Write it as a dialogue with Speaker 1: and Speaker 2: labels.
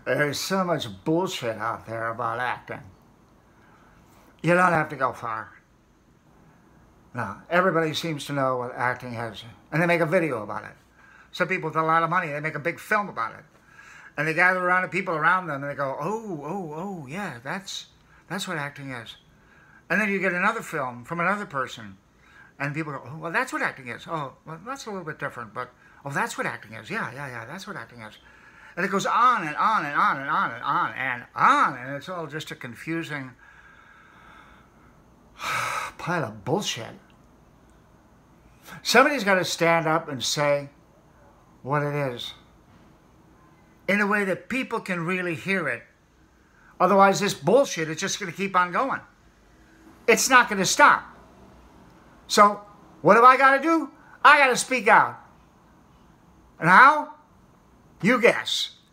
Speaker 1: There's so much bullshit out there about acting. You don't have to go far. No, everybody seems to know what acting is, and they make a video about it. Some people with a lot of money, they make a big film about it. And they gather around the people around them, and they go, oh, yeah, that's what acting is. And then you get another film from another person, and people go, oh, well, that's what acting is. Oh, well, that's a little bit different, but, oh, that's what acting is. Yeah, that's what acting is. And it goes on and on and on and on and on and on, and it's all just a confusing pile of bullshit. Somebody's got to stand up and say what it is in a way that people can really hear it. Otherwise, this bullshit is just going to keep on going. It's not going to stop. So, what have I got to do? I got to speak out. And how? You guess.